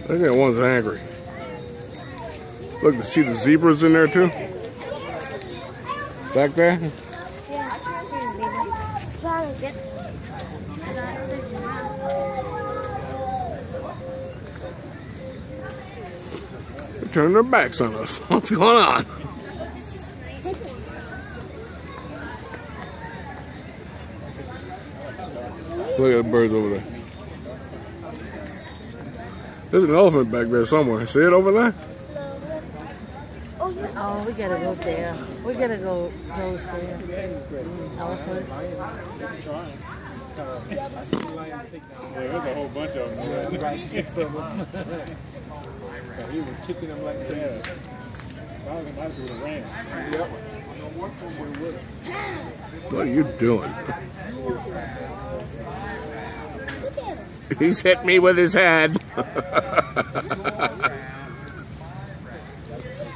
think that one's angry. Look, to see the zebras in there too? Back there? Yeah, I see a zebra. Trying to get. They're turning their backs on us. What's going on? Look at the birds over there. There's an elephant back there somewhere. See it over there? Oh, we gotta go there. We gotta go close there. Elephant. There's a whole bunch of them. Yeah, right, 6 of them. He was kicking them like that. I would have ran. Yep. What are you doing? He's hit me with his head.